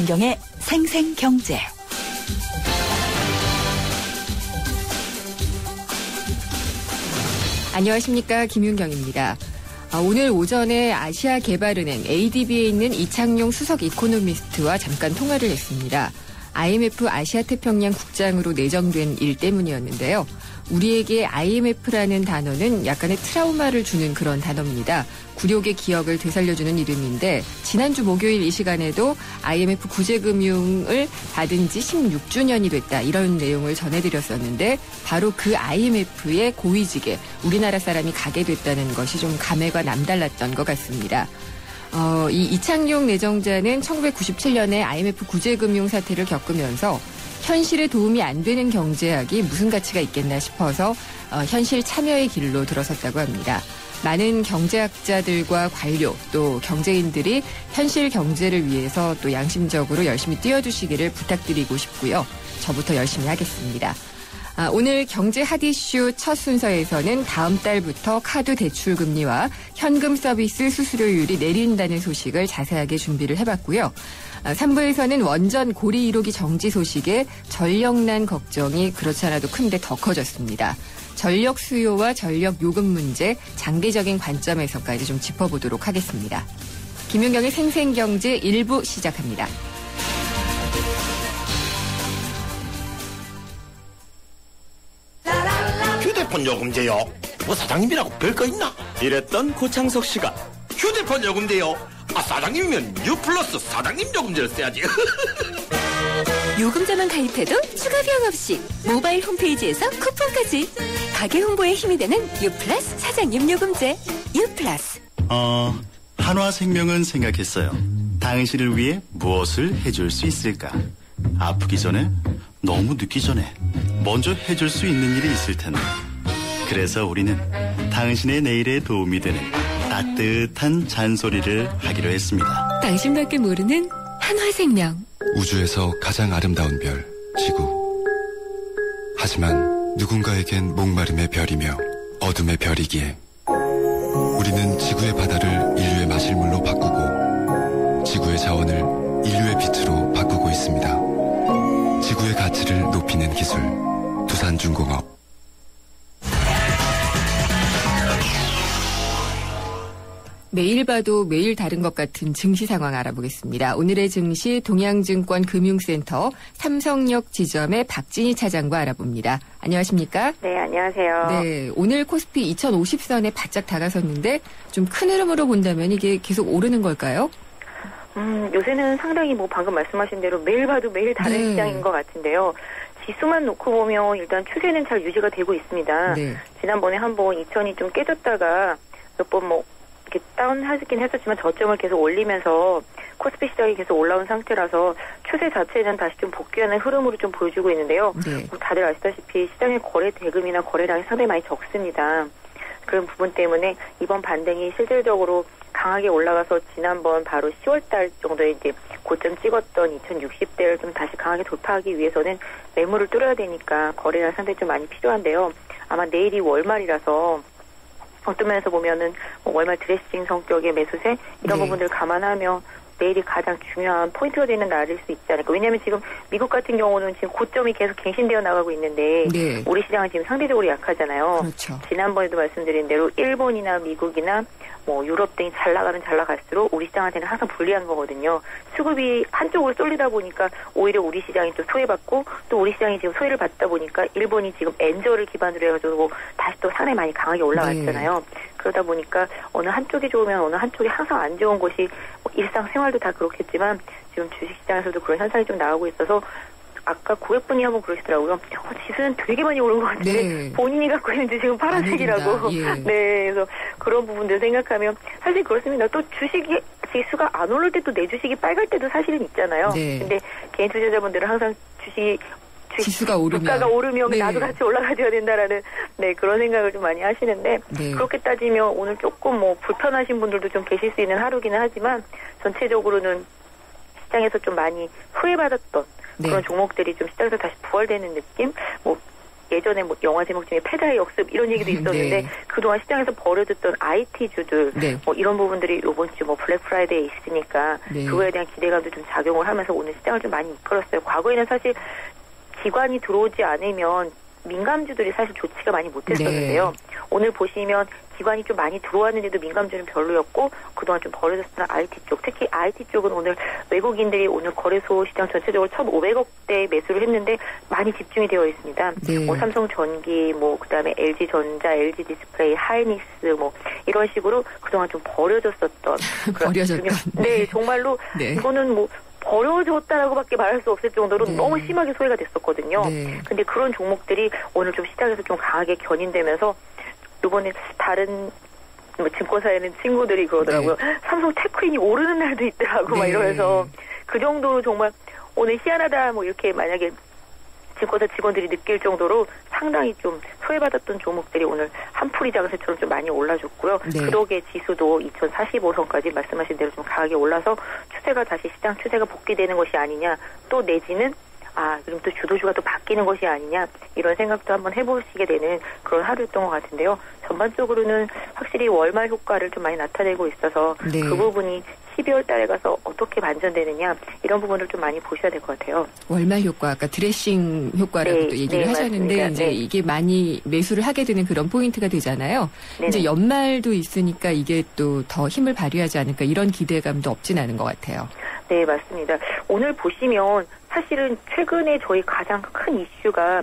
김윤경의 생생경제. 안녕하십니까, 김윤경입니다. 오늘 오전에 아시아개발은행 ADB에 있는 이창용 수석 이코노미스트와 잠깐 통화를 했습니다. IMF 아시아태평양 국장으로 내정된 일 때문이었는데요. 우리에게 IMF라는 단어는 약간의 트라우마를 주는 그런 단어입니다. 굴욕의 기억을 되살려주는 이름인데 지난주 목요일 이 시간에도 IMF 구제금융을 받은 지 16주년이 됐다, 이런 내용을 전해드렸었는데 바로 그 IMF의 고위직에 우리나라 사람이 가게 됐다는 것이 좀 감회가 남달랐던 것 같습니다. 이 이창용 내정자는 1997년에 IMF 구제금융 사태를 겪으면서 현실에 도움이 안 되는 경제학이 무슨 가치가 있겠나 싶어서 현실 참여의 길로 들어섰다고 합니다. 많은 경제학자들과 관료 또 경제인들이 현실 경제를 위해서 또 양심적으로 열심히 뛰어주시기를 부탁드리고 싶고요. 저부터 열심히 하겠습니다. 오늘 경제 핫이슈 첫 순서에서는 다음 달부터 카드 대출 금리와 현금 서비스 수수료율이 내린다는 소식을 자세하게 준비를 해봤고요. 3부에서는 원전 고리 1호기 정지 소식에 전력난 걱정이 그렇지 않아도 큰데 더 커졌습니다. 전력 수요와 전력 요금 문제 장기적인 관점에서까지 좀 짚어보도록 하겠습니다. 김윤경의 생생경제 1부 시작합니다. 휴대폰 요금제요? 뭐 사장님이라고 별거 있나? 이랬던 고창석 씨가 휴대폰 요금제요? 사장님이면 U 플러스 사장님 요금제를 써야지. 요금제만 가입해도 추가 비용 없이 모바일 홈페이지에서 쿠폰까지. 가게 홍보에 힘이 되는 U 플러스 사장님 요금제. U 플러스. 한화생명은 생각했어요. 당신을 위해 무엇을 해줄 수 있을까? 아프기 전에, 너무 늦기 전에 먼저 해줄 수 있는 일이 있을 텐데. 그래서 우리는 당신의 내일에 도움이 되는 따뜻한 잔소리를 하기로 했습니다. 당신밖에 모르는 한화생명. 우주에서 가장 아름다운 별, 지구. 하지만 누군가에겐 목마름의 별이며 어둠의 별이기에 우리는 지구의 바다를 인류의 마실물로 바꾸고 지구의 자원을 인류의 빛으로 바꾸고 있습니다. 지구의 가치를 높이는 기술, 두산중공업. 매일 봐도 매일 다른 것 같은 증시 상황 알아보겠습니다. 오늘의 증시 동양증권 금융센터 삼성역 지점의 박진희 차장과 알아봅니다. 안녕하십니까? 네, 안녕하세요. 네, 오늘 코스피 2050선에 바짝 다가섰는데 좀 큰 흐름으로 본다면 이게 계속 오르는 걸까요? 요새는 상당히 방금 말씀하신 대로 매일 봐도 매일 다른 시장인 것 같은데요. 지수만 놓고 보면 일단 추세는 잘 유지가 되고 있습니다. 네. 지난번에 한번 2000이 좀 깨졌다가 몇 번 이렇게 다운하긴 했었지만 저점을 계속 올리면서 코스피 시장이 계속 올라온 상태라서 추세 자체는 다시 좀 복귀하는 흐름으로 좀 보여주고 있는데요. 네. 다들 아시다시피 시장의 거래 대금이나 거래량이 상당히 많이 적습니다. 그런 부분 때문에 이번 반등이 실질적으로 강하게 올라가서 지난번 바로 10월달 정도에 이제 고점 찍었던 2060대를 좀 다시 강하게 돌파하기 위해서는 매물을 뚫어야 되니까 거래량 상당히 좀 많이 필요한데요. 아마 내일이 월말이라서 어떤 면에서 보면은 월말 드레싱 성격의 매수세 이런 부분들을 감안하며 내일이 가장 중요한 포인트가 되는 날일 수 있지 않을까. 왜냐하면 지금 미국 같은 경우는 지금 고점이 계속 갱신되어 나가고 있는데 우리 시장은 지금 상대적으로 약하잖아요. 그렇죠. 지난번에도 말씀드린 대로 일본이나 미국이나 유럽 등이 잘 나갈수록 우리 시장한테는 항상 불리한 거거든요. 수급이 한쪽으로 쏠리다 보니까 오히려 우리 시장이 좀 소외받고 또 우리 시장이 지금 소외를 받다 보니까 일본이 지금 엔저를 기반으로 해가지고 다시 또 상당히 많이 강하게 올라갔잖아요. 그러다 보니까 어느 한쪽이 좋으면 어느 한쪽이 항상 안 좋은 것이 일상생활도 다 그렇겠지만 지금 주식시장에서도 그런 현상이 좀 나오고 있어서 아까 고객분이 한번 그러시더라고요. 지수는 되게 많이 오른 것 같은데 본인이 갖고 있는 주식은 파란색이라고. 네, 그래서 그런 부분들 생각하면 사실 그렇습니다. 또 주식이 지수가 안 오를 때 또 내 주식이 빨갈 때도 사실은 있잖아요. 근데 개인 투자자분들은 항상 지수가 오르면 주가가 오르면 나도 같이 올라가줘야 된다라는 그런 생각을 좀 많이 하시는데 그렇게 따지면 오늘 조금 불편하신 분들도 좀 계실 수 있는 하루기는 하지만 전체적으로는 시장에서 좀 많이 소외받았던 그런 종목들이 좀 시장에서 다시 부활되는 느낌? 예전에 뭐 영화 제목 중에 패자의 역습 이런 얘기도 있었는데 그동안 시장에서 버려졌던 IT주들 뭐 이런 부분들이 이번 주 뭐 블랙 프라이데이에 있으니까 그거에 대한 기대감도 좀 작용을 하면서 오늘 시장을 좀 많이 이끌었어요. 과거에는 사실 기관이 들어오지 않으면 민감주들이 사실 좋지가 많이 못했었는데요. 오늘 보시면 기관이 좀 많이 들어왔는데도 민감주는 별로였고 그동안 좀 버려졌던 IT 쪽, 특히 IT 쪽은 오늘 외국인들이 오늘 거래소 시장 전체적으로 1,500억대 매수를 했는데 많이 집중이 되어 있습니다. 뭐 삼성전기, 뭐 그다음에 LG전자, LG디스플레이, 하이닉스 뭐 이런 식으로 그동안 좀 버려졌었던 네, 정말로 이거는 뭐 버려졌다라고밖에 말할 수 없을 정도로 너무 심하게 소외가 됐었거든요. 근데 그런 종목들이 오늘 좀 시장에서 좀 강하게 견인되면서 이번에 다른 뭐 증권사에는 친구들이 그러더라고요. 삼성 테크인이 오르는 날도 있더라고 막 이러면서 그 정도로 정말 오늘 희한하다 뭐 이렇게 만약에 증권사 직원들이 느낄 정도로 상당히 좀 소외받았던 종목들이 오늘 한풀이 장세처럼 좀 많이 올라줬고요. 그러게 지수도 2045선까지 말씀하신 대로 좀 강하게 올라서 추세가 다시 시장 추세가 복귀되는 것이 아니냐 또 내지는 그럼 또 주도주가 또 바뀌는 것이 아니냐 이런 생각도 한번 해보시게 되는 그런 하루였던 것 같은데요. 전반적으로는 확실히 월말 효과를 좀 많이 나타내고 있어서 그 부분이 12월 달에 가서 어떻게 반전되느냐 이런 부분을 좀 많이 보셔야 될 것 같아요. 월말 효과, 아까 드레싱 효과라고 또 얘기를 하셨는데 이제 이게 많이 매수를 하게 되는 그런 포인트가 되잖아요. 이제 연말도 있으니까 이게 또 더 힘을 발휘하지 않을까 이런 기대감도 없진 않은 것 같아요. 네, 맞습니다. 오늘 보시면 사실은 최근에 저희 가장 큰 이슈가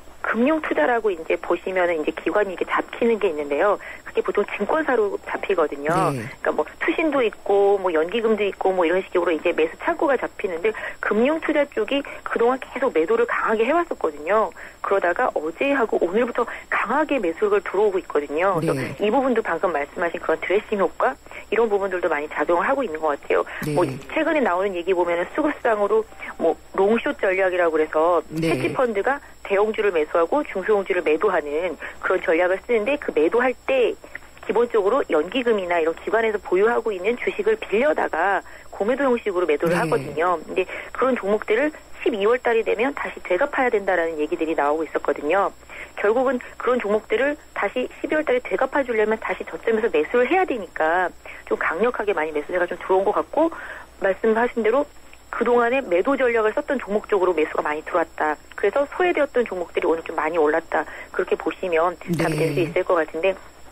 금융 투자라고 이제 보시면은 이제 기관이 이렇게 잡히는 게 있는데요. 그게 보통 증권사로 잡히거든요. 그러니까 뭐 투신도 있고 뭐 연기금도 있고 뭐 이런 식으로 이제 매수 창구가 잡히는데 금융 투자 쪽이 그동안 계속 매도를 강하게 해왔었거든요. 그러다가 어제하고 오늘부터 강하게 매수가 들어오고 있거든요. 그래서 이 부분도 방금 말씀하신 그런 드레싱 효과 이런 부분들도 많이 작용을 하고 있는 것 같아요. 뭐 최근에 나오는 얘기 보면은 수급상으로 뭐 롱숏 전략이라고 그래서 헤지펀드가 대형주를 매수하고 중소형주를 매도하는 그런 전략을 쓰는데 그 매도할 때 기본적으로 연기금이나 이런 기관에서 보유하고 있는 주식을 빌려다가 고매도 형식으로 매도를 하거든요. 근데 그런 종목들을 12월 달이 되면 다시 되갚아야 된다라는 얘기들이 나오고 있었거든요. 결국은 그런 종목들을 다시 12월 달에 되갚아 주려면 다시 저점에서 매수를 해야 되니까 좀 강력하게 많이 매수세가 좀 들어온 것 같고 말씀하신 대로 그동안에 매도 전략을 썼던 종목 쪽으로 매수가 많이 들어왔다. 그래서 소외되었던 종목들이 오늘 좀 많이 올랐다. 그렇게 보시면 답이 될 수 있을 것 같은데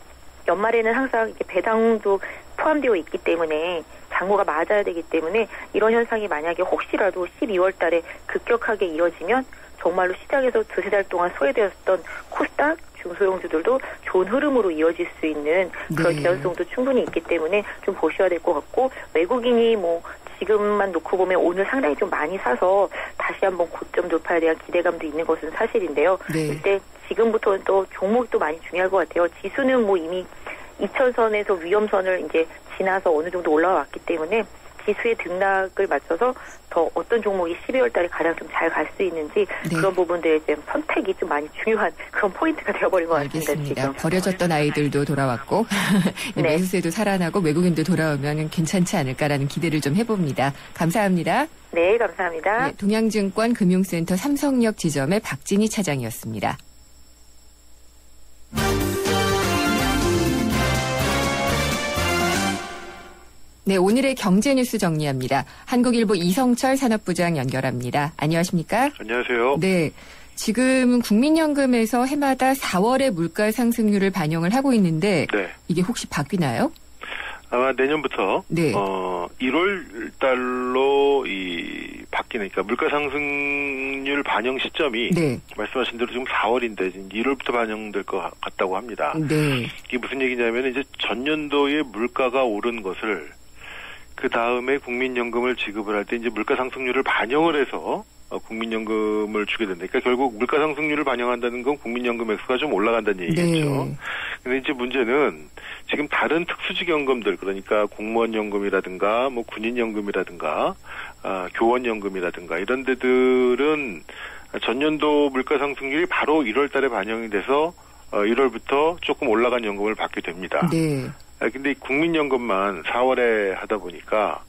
연말에는 항상 이렇게 배당도 포함되어 있기 때문에 장고가 맞아야 되기 때문에 이런 현상이 만약에 혹시라도 12월 달에 급격하게 이뤄지면 정말로 시장에서 두세 달 동안 소외되었던 코스닥 중소형주들도 좋은 흐름으로 이어질 수 있는 그런 개연성도 충분히 있기 때문에 좀 보셔야 될 것 같고 외국인이 뭐 지금만 놓고 보면 오늘 상당히 좀 많이 사서 다시 한번 고점 돌파에 대한 기대감도 있는 것은 사실인데요. 그때 지금부터는 또 종목이 또 많이 중요할 것 같아요. 지수는 뭐 이미 2000선에서 위험선을 이제 지나서 어느 정도 올라왔기 때문에 지수의 등락을 맞춰서 더 어떤 종목이 12월 달에 가장 좀 잘 갈 수 있는지 그런 부분들에 대한 선택이 좀 많이 중요한 그런 포인트가 되어버린 것 같습니다. 지금. 버려졌던 아이들도 돌아왔고 매수세도 살아나고 외국인도 돌아오면 괜찮지 않을까라는 기대를 좀 해봅니다. 감사합니다. 네, 감사합니다. 동양증권 금융센터 삼성역 지점의 박진희 차장이었습니다. 네, 오늘의 경제뉴스 정리합니다. 한국일보 이성철 산업부장 연결합니다. 안녕하십니까? 안녕하세요. 네, 지금 국민연금에서 해마다 4월에 물가 상승률을 반영을 하고 있는데 이게 혹시 바뀌나요? 아마 내년부터 1월 달로 바뀌는 그러니까 물가 상승률 반영 시점이 말씀하신 대로 지금 4월인데 지금 1월부터 반영될 것 같다고 합니다. 이게 무슨 얘기냐면 이제 전년도에 물가가 오른 것을 그 다음에 국민연금을 지급을 할 때 이제 물가 상승률을 반영을 해서 국민연금을 주게 된다. 그러니까 결국 물가 상승률을 반영한다는 건 국민연금 액수가 좀 올라간다는 얘기겠죠. 근데 이제 문제는 지금 다른 특수직연금들 그러니까 공무원연금이라든가 뭐 군인연금이라든가 교원연금이라든가 이런 데들은 전년도 물가 상승률이 바로 1월 달에 반영이 돼서 1월부터 조금 올라간 연금을 받게 됩니다. 근데 국민연금만 4월에 하다 보니까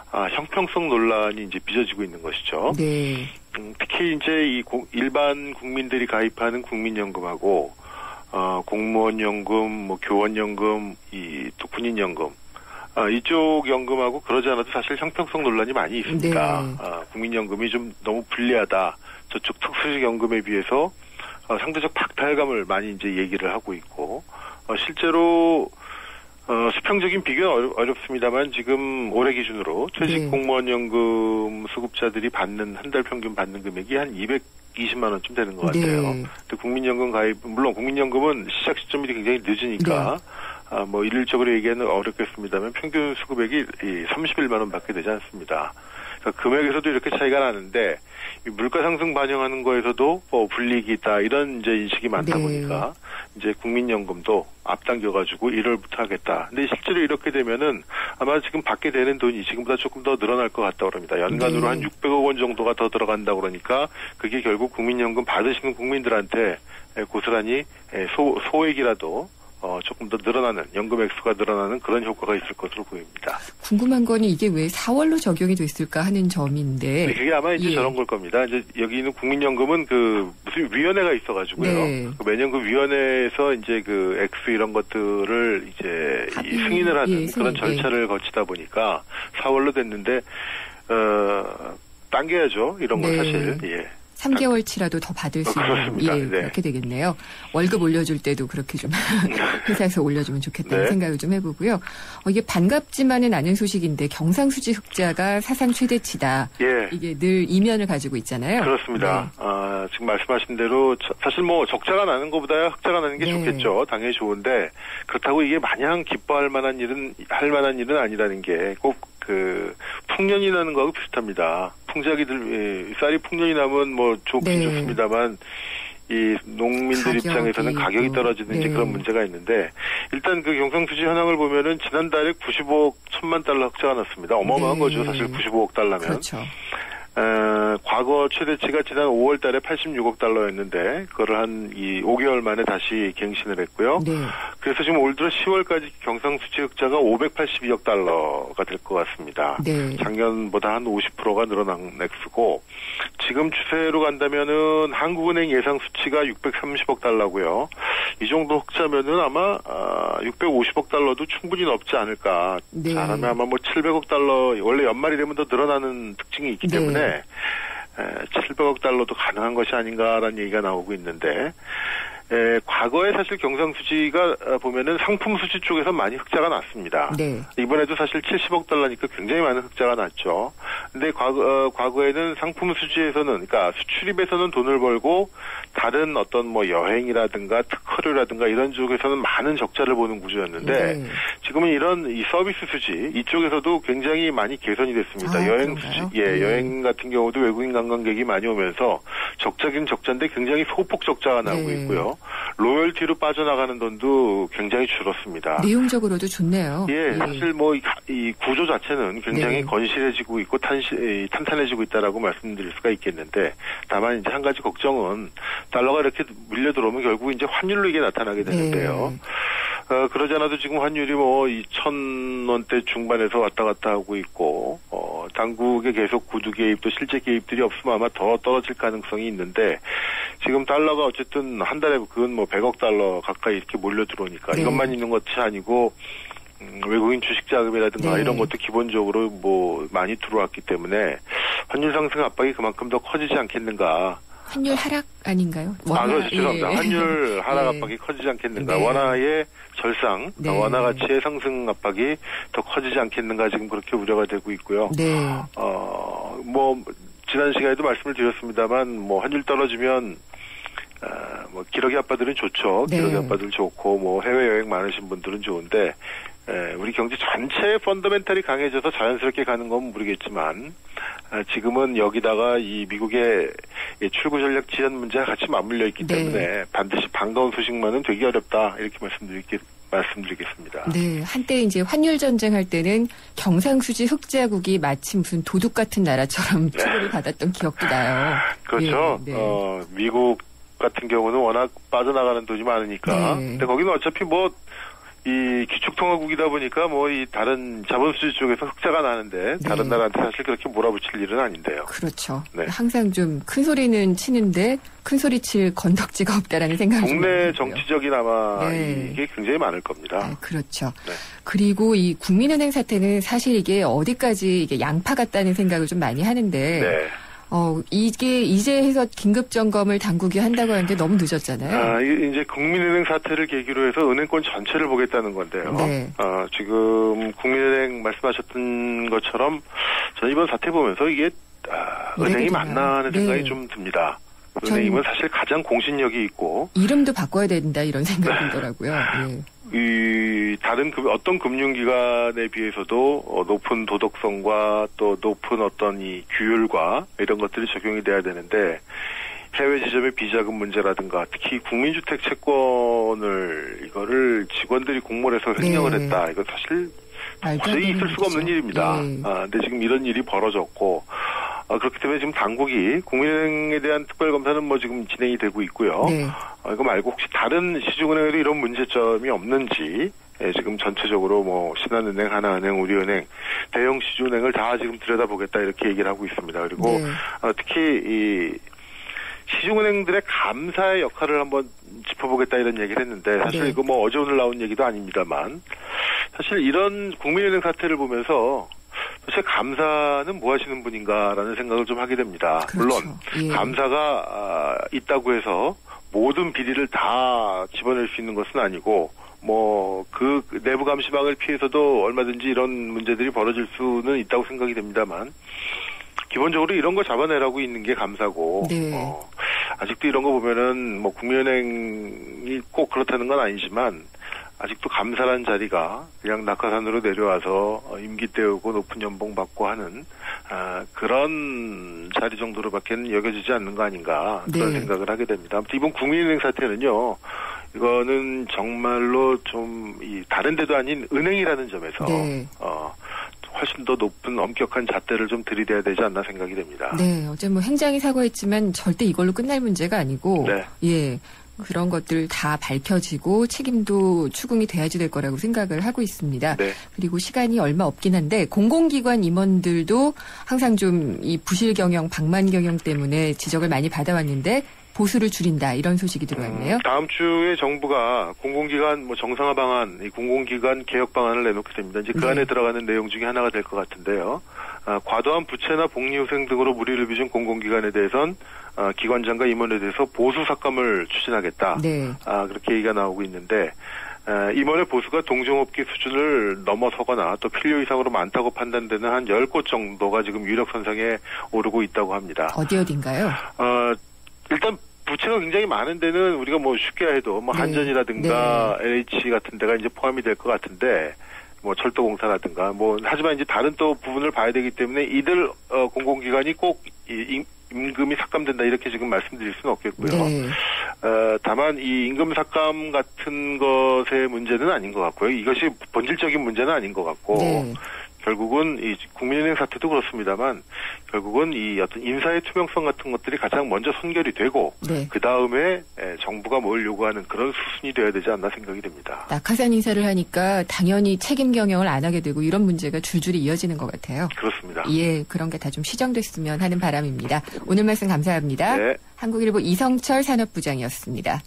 형평성 논란이 이제 빚어지고 있는 것이죠. 네. 특히 이제 일반 국민들이 가입하는 국민연금하고 공무원연금, 뭐 교원연금, 또 군인연금. 이쪽 연금하고 그러지 않아도 사실 형평성 논란이 많이 있습니다. 네. 국민연금이 좀 너무 불리하다. 저쪽 특수직 연금에 비해서 상대적 박탈감을 많이 이제 얘기를 하고 있고, 실제로 수평적인 비교는 어렵습니다만 지금 올해 기준으로 퇴직 공무원연금 수급자들이 받는 한 달 평균 받는 금액이 한 220만 원쯤 되는 것 같아요. 네. 근데 국민연금 가입, 물론 국민연금은 시작 시점이 굉장히 늦으니까 뭐 일률적으로 얘기하는 어렵겠습니다만 평균 수급액이 31만 원밖에 되지 않습니다. 그러니까 금액에서도 이렇게 차이가 나는데 물가 상승 반영하는 거에서도 불이익이 있다 이런 이제 인식이 많다 보니까 이제 국민연금도 앞당겨가지고 1월부터 하겠다. 근데 실제로 이렇게 되면은 아마 지금 받게 되는 돈이 지금보다 조금 더 늘어날 것 같다고 합니다. 연간으로 한 600억 원 정도가 더 들어간다고 그러니까 그게 결국 국민연금 받으시는 국민들한테 고스란히 소액이라도 조금 더 늘어나는 연금 액수가 늘어나는 그런 효과가 있을 것으로 보입니다. 궁금한 거는 이게 왜 4월로 적용이 됐을까 하는 점인데. 네, 그게 아마 이제 저런 걸 겁니다. 이제 여기 있는 국민연금은 무슨 위원회가 있어가지고요. 매년 그 위원회에서 이제 액수 이런 것들을 이제 승인을 하는 그런 절차를 거치다 보니까 4월로 됐는데 당겨야죠. 이런 건 사실. 3개월치라도 더 받을 수 있는 그렇게 되겠네요. 월급 올려줄 때도 그렇게 좀 회사에서 올려주면 좋겠다는 생각을 좀 해보고요. 이게 반갑지만은 않은 소식인데 경상수지 흑자가 사상 최대치다. 이게 늘 이면을 가지고 있잖아요. 그렇습니다. 지금 말씀하신 대로 사실 뭐 적자가 나는 것보다 흑자가 나는 게 좋겠죠. 당연히 좋은데 그렇다고 이게 마냥 기뻐할 만한 일은 아니라는 게 꼭 풍년이 나는 거하고 비슷합니다. 쌀이 풍년이 나면 뭐 좋긴 좋습니다만 이 농민들 입장에서는 가격이 떨어지는 이제 그런 문제가 있는데 일단 경상수지 현황을 보면은 지난달에 95억 1천만 달러 흑자가 났습니다. 어마어마한 거죠. 사실 95억 달러면. 그렇죠. 과거 최대치가 지난 5월 달에 86억 달러였는데, 그걸 한 5개월 만에 다시 갱신을 했고요. 그래서 지금 올 들어 10월까지 경상수지 흑자가 582억 달러가 될 것 같습니다. 작년보다 한 50%가 늘어난 액수고, 지금 추세로 간다면은 한국은행 예상 수치가 630억 달러고요. 이 정도 흑자면은 아마 650억 달러도 충분히 넘지 않을까. 잘하면 아마 뭐 700억 달러, 원래 연말이 되면 더 늘어나는 특징이 있기 때문에 700억 달러도 가능한 것이 아닌가라는 얘기가 나오고 있는데, 과거에 사실 경상수지가 보면은 상품 수지 쪽에서 많이 흑자가 났습니다. 이번에도 사실 70억 달러니까 굉장히 많은 흑자가 났죠. 근데 과거에는 상품 수지에서는, 그러니까 수출입에서는 돈을 벌고 다른 어떤 뭐 여행이라든가 특허료라든가 이런 쪽에서는 많은 적자를 보는 구조였는데, 지금은 이 서비스 수지 이쪽에서도 굉장히 많이 개선이 됐습니다. 여행 수지, 여행 같은 경우도 외국인 관광객이 많이 오면서 적자긴 적자인데 굉장히 소폭 적자가 나오고 있고요. 로열티로 빠져나가는 돈도 굉장히 줄었습니다. 내용적으로도 좋네요. 사실 뭐 이 구조 자체는 굉장히 건실해지고 있고 탄탄해지고 있다라고 말씀드릴 수가 있겠는데, 다만 이제 한 가지 걱정은 달러가 이렇게 밀려 들어오면 결국 이제 환율로 이게 나타나게 되는데요. 그러지 않아도 지금 환율이 뭐 2,000원대 중반에서 왔다 갔다 하고 있고, 당국의 계속 구두 개입도 실제 개입들이 없으면 아마 더 떨어질 가능성이 있는데, 지금 달러가 어쨌든 한 달에 그건 뭐 100억 달러 가까이 이렇게 몰려 들어오니까 이것만 있는 것이 아니고, 외국인 주식 자금이라든가 이런 것도 기본적으로 뭐 많이 들어왔기 때문에 환율 상승 압박이 그만큼 더 커지지 않겠는가. 환율 하락 아닌가요? 그렇죠. 죄송합니다. 환율 하락 압박이 커지지 않겠는가. 원화의 절상, 원화 가치의 상승 압박이 더 커지지 않겠는가, 지금 그렇게 우려가 되고 있고요. 뭐 지난 시간에도 말씀을 드렸습니다만, 뭐 환율 떨어지면 뭐 기러기 아빠들은 좋죠. 기러기 아빠들 좋고, 뭐 해외여행 많으신 분들은 좋은데, 우리 경제 전체의 펀더멘탈이 강해져서 자연스럽게 가는 건 모르겠지만, 지금은 여기다가 이 미국의 출구 전략 지연 문제가 같이 맞물려 있기 때문에 반드시 반가운 소식만은 되기 어렵다, 이렇게 말씀드리겠습니다. 한때 이제 환율 전쟁할 때는 경상수지 흑자국이 마치 무슨 도둑 같은 나라처럼 취급을 받았던 기억도 나요. 그렇죠. 미국 같은 경우는 워낙 빠져나가는 돈이 많으니까. 근데 거기는 어차피 뭐 이 기축통화국이다 보니까 뭐 이 다른 자본주의 쪽에서 흑자가 나는데 다른 네. 나라한테 사실 그렇게 몰아붙일 일은 아닌데요. 그렇죠. 네. 항상 좀 큰 소리는 치는데 큰 소리 칠 건덕지가 없다라는 생각이 국내 정치적인 아마 네. 이게 굉장히 많을 겁니다. 네, 그렇죠. 네. 그리고 이 국민은행 사태는 사실 이게 어디까지 이게 양파 같다는 생각을 좀 많이 하는데. 네. 이게 이제 해서 긴급 점검을 당국이 한다고 하는데 너무 늦었잖아요. 이제 국민은행 사태를 계기로 해서 은행권 전체를 보겠다는 건데요. 네. 지금 국민은행 말씀하셨던 것처럼 저는 이번 사태 보면서 이게 은행이 맞나 하는 생각이 좀 듭니다. 은행이면 사실 가장 공신력이 있고 이름도 바꿔야 된다 이런 생각이 들더라고요. 네. 다른 어떤 금융기관에 비해서도 높은 도덕성과 또 높은 어떤 이 규율과 이런 것들이 적용이 돼야 되는데 해외 지점의 비자금 문제라든가 특히 국민주택 채권을 이거를 직원들이 공모해서 횡령을 네. 했다. 이거 사실 도저히 있을 수가 없는 일입니다. 네. 근데 지금 이런 일이 벌어졌고 그렇기 때문에 지금 당국이 국민은행에 대한 특별검사는 뭐 지금 진행이 되고 있고요. 네. 이거 말고 혹시 다른 시중은행에도 이런 문제점이 없는지 지금 전체적으로 뭐 신한은행, 하나은행, 우리은행, 대형 시중은행을 다 지금 들여다보겠다 이렇게 얘기를 하고 있습니다. 그리고 네. 특히 이 시중은행들의 감사의 역할을 한번 짚어보겠다 이런 얘기를 했는데 사실 네. 이거 뭐 어제 오늘 나온 얘기도 아닙니다만 사실 이런 국민은행 사태를 보면서 도대체 감사는 뭐 하시는 분인가라는 생각을 좀 하게 됩니다. 그렇죠. 물론 예. 감사가 있다고 해서 모든 비리를 다 집어낼 수 있는 것은 아니고 뭐 그 내부 감시망을 피해서도 얼마든지 이런 문제들이 벌어질 수는 있다고 생각이 됩니다만 기본적으로 이런 거 잡아내라고 있는 게 감사고 네. 아직도 이런 거 보면은 뭐 국민은행이 꼭 그렇다는 건 아니지만 아직도 감사란 자리가 그냥 낙하산으로 내려와서 임기 때우고 높은 연봉 받고 하는 그런 자리 정도로밖에 여겨지지 않는 거 아닌가 그런 네. 생각을 하게 됩니다. 아무튼 이번 국민은행 사태는요. 이거는 정말로 좀 이 다른 데도 아닌 은행이라는 점에서 네. 훨씬 더 높은 엄격한 잣대를 좀 들이대야 되지 않나 생각이 됩니다. 네, 어제 뭐 행장이 사과했지만 절대 이걸로 끝날 문제가 아니고 네. 예. 그런 것들 다 밝혀지고 책임도 추궁이 돼야지 될 거라고 생각을 하고 있습니다. 네. 그리고 시간이 얼마 없긴 한데 공공기관 임원들도 항상 좀 이 부실 경영, 방만 경영 때문에 지적을 많이 받아왔는데 보수를 줄인다 이런 소식이 들어왔네요. 다음 주에 정부가 공공기관 뭐 정상화 방안, 이 공공기관 개혁 방안을 내놓게 됩니다. 이제 그 네. 안에 들어가는 내용 중에 하나가 될 것 같은데요. 과도한 부채나 복리후생 등으로 무리를 빚은 공공기관에 대해선 기관장과 임원에 대해서 보수 삭감을 추진하겠다. 네. 그렇게 얘기가 나오고 있는데 임원의 보수가 동종업계 수준을 넘어서거나 또 필요 이상으로 많다고 판단되는 한 10곳 정도가 지금 유력선상에 오르고 있다고 합니다. 어디인가요? 일단 부채가 굉장히 많은 데는 우리가 뭐 쉽게 해도 뭐 네. 한전이라든가 네. LH 같은 데가 이제 포함이 될 것 같은데 뭐 철도공사라든가 뭐 하지만 이제 다른 또 부분을 봐야 되기 때문에 이들 공공기관이 꼭 임금이 삭감된다 이렇게 지금 말씀드릴 수는 없겠고요. 네. 다만 이 임금 삭감 같은 것의 문제는 아닌 것 같고요. 이것이 본질적인 문제는 아닌 것 같고 네. 결국은 이 국민은행 사태도 그렇습니다만 결국은 이 어떤 인사의 투명성 같은 것들이 가장 먼저 선결이 되고 네. 그 다음에 정부가 뭘 요구하는 그런 수순이 되어야 되지 않나 생각이 됩니다. 낙하산 인사를 하니까 당연히 책임 경영을 안 하게 되고 이런 문제가 줄줄이 이어지는 것 같아요. 그렇습니다. 예, 그런 게 다 좀 시정됐으면 하는 바람입니다. 오늘 말씀 감사합니다. 네. 한국일보 이성철 산업부장이었습니다.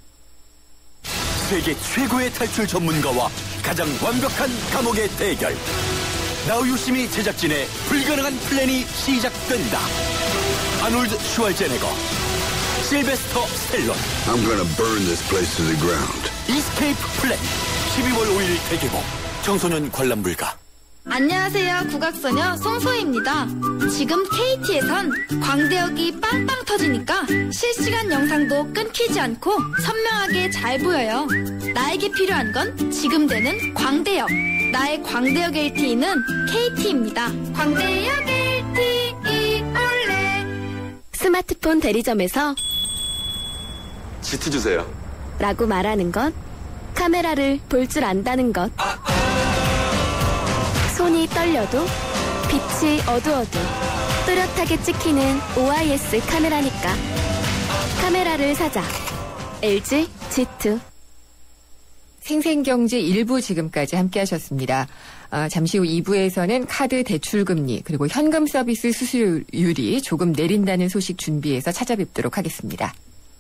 세계 최고의 탈출 전문가와 가장 완벽한 감옥의 대결. 나우 유시미 제작진의 불가능한 플랜이 시작된다. 아놀드 슈왈제네거, 실베스터 스텔론. I'm gonna burn this place to the ground. 이스케이프 플랜 12월 5일 대개봉. 청소년 관람 불가. 안녕하세요. 국악소녀 송소희입니다. 지금 KT에선 광대역이 빵빵 터지니까 실시간 영상도 끊기지 않고 선명하게 잘 보여요. 나에게 필요한 건 지금 되는 광대역. 나의 광대역 LTE는 KT입니다. 광대역 LTE 올레. 스마트폰 대리점에서 지트 주세요 라고 말하는 것, 카메라를 볼 줄 안다는 것. 손이 떨려도 빛이 어두워도 뚜렷하게 찍히는 OIS 카메라니까. 카메라를 사자. LG G2. 생생경제 1부 지금까지 함께 하셨습니다. 잠시 후 2부에서는 카드 대출금리 그리고 현금 서비스 수수료율이 조금 내린다는 소식 준비해서 찾아뵙도록 하겠습니다.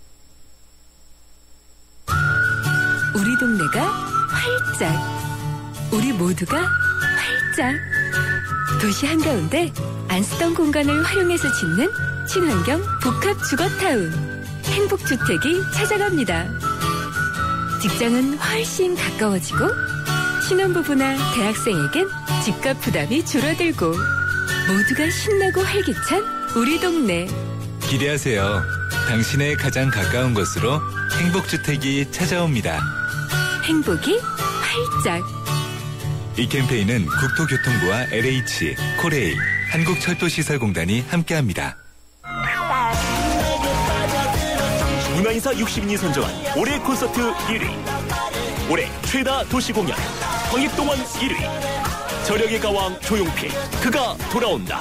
우리 동네가 활짝, 우리 모두가 활짝. 도시 한가운데 안 쓰던 공간을 활용해서 짓는 친환경 복합주거타운 행복주택이 찾아갑니다. 직장은 훨씬 가까워지고 신혼부부나 대학생에겐 집값 부담이 줄어들고 모두가 신나고 활기찬 우리 동네. 기대하세요. 당신의 가장 가까운 곳으로 행복주택이 찾아옵니다. 행복이 활짝. 이 캠페인은 국토교통부와 LH, 코레일, 한국철도시설공단이 함께합니다. 문화인사 60인이 선정한 올해 콘서트 1위. 올해 최다 도시공연 광익동원 1위. 저력의 가왕 조용필 그가 돌아온다.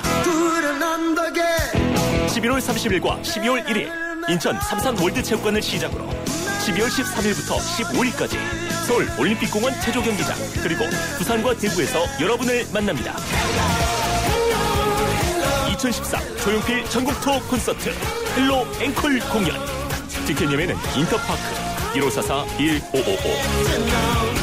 11월 30일과 12월 1일 인천 삼산월드체육관을 시작으로 12월 13일부터 15일까지 서울 올림픽공원 체조경기장 그리고 부산과 대구에서 여러분을 만납니다. 2013 조용필 전국 투어 콘서트 헬로 앵콜 공연. 티켓 예매는 인터파크 1544-1555.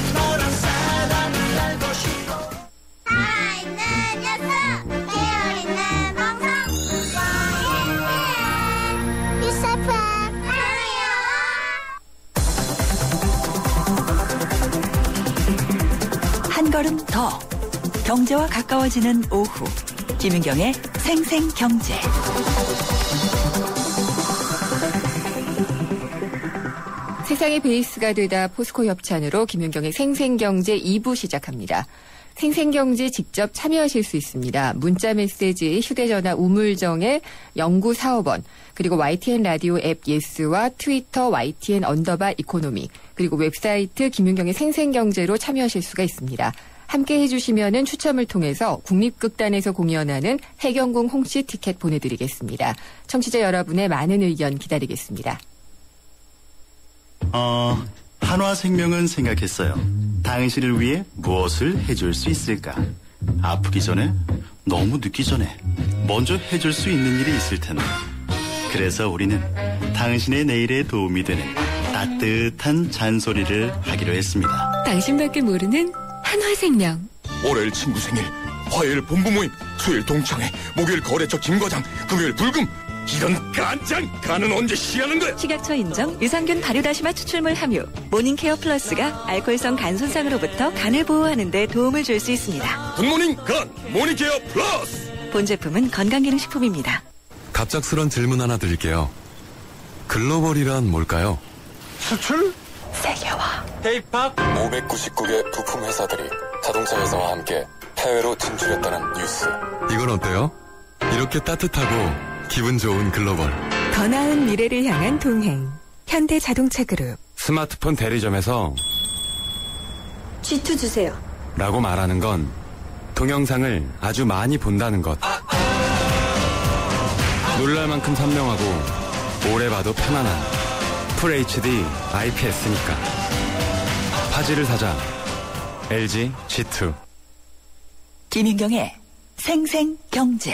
한 걸음 더 경제와 가까워지는 오후 김윤경의 생생경제. 세상의 베이스가 되다 포스코 협찬으로 김윤경의 생생경제 2부 시작합니다. 생생경제 직접 참여하실 수 있습니다. 문자메시지 휴대전화 우물정에 0945번 그리고 YTN 라디오 앱 예스와 트위터 YTN_이코노미 그리고 웹사이트 김윤경의 생생경제로 참여하실 수가 있습니다. 함께 해주시면은 추첨을 통해서 국립극단에서 공연하는 해경궁 홍씨 티켓 보내드리겠습니다. 청취자 여러분의 많은 의견 기다리겠습니다. 한화생명은 생각했어요. 당신을 위해 무엇을 해줄 수 있을까? 아프기 전에, 너무 늦기 전에 먼저 해줄 수 있는 일이 있을 텐데. 그래서 우리는 당신의 내일에 도움이 되는 따뜻한 잔소리를 하기로 했습니다. 당신밖에 모르는 한화생명. 월요일 친구 생일, 화요일 본부 모임, 수요일 동창회, 목요일 거래처 김과장, 금요일 불금. 이런 간장! 간은 언제 시하는 거야? 식약처 인정 유산균 발효다시마 추출물 함유 모닝케어 플러스가 알코올성 간 손상으로부터 간을 보호하는 데 도움을 줄 수 있습니다. 굿모닝 간 모닝케어 플러스. 본 제품은 건강기능식품입니다. 갑작스런 질문 하나 드릴게요. 글로벌이란 뭘까요? 수출? 세계화. K-POP? 599개 부품 회사들이 자동차 회사와 함께 해외로 진출했다는 뉴스. 이건 어때요? 이렇게 따뜻하고 기분 좋은 글로벌. 더 나은 미래를 향한 동행. 현대자동차그룹. 스마트폰 대리점에서 G2 주세요. 라고 말하는 건 동영상을 아주 많이 본다는 것. 놀랄 만큼 선명하고 오래 봐도 편안한 풀 HD IPS니까. 화질을 사자. LG G2. 김윤경의 생생경제.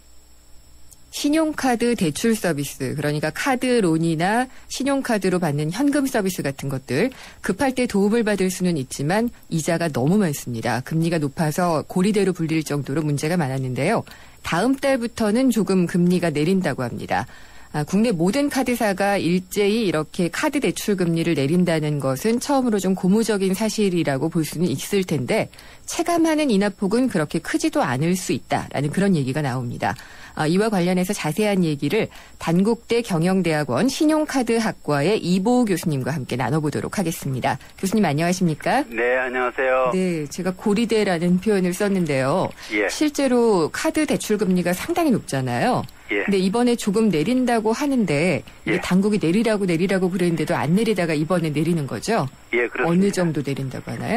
신용카드 대출 서비스, 그러니까 카드론이나 신용카드로 받는 현금 서비스 같은 것들 급할 때 도움을 받을 수는 있지만 이자가 너무 많습니다. 금리가 높아서 고리대로 불릴 정도로 문제가 많았는데요. 다음 달부터는 조금 금리가 내린다고 합니다. 국내 모든 카드사가 일제히 이렇게 카드 대출 금리를 내린다는 것은 처음으로 좀 고무적인 사실이라고 볼 수는 있을 텐데 체감하는 인하폭은 그렇게 크지도 않을 수 있다라는 그런 얘기가 나옵니다. 이와 관련해서 자세한 얘기를 단국대 경영대학원 신용카드학과의 이보우 교수님과 함께 나눠보도록 하겠습니다. 교수님 안녕하십니까? 네, 안녕하세요. 네, 제가 고리대라는 표현을 썼는데요. 예. 실제로 카드 대출 금리가 상당히 높잖아요. 예. 근데 이번에 조금 내린다고 하는데 이게 예. 당국이 내리라고 그랬는데도 안 내리다가 이번에 내리는 거죠? 예, 그렇습니다. 어느 정도 내린다고 하나요?